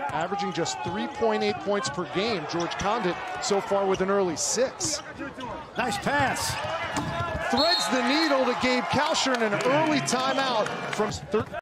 averaging just 3.8 points per game. George Condit so far with an early 6. Nice pass. Threads the needle to Gabe Kalsher in an early timeout from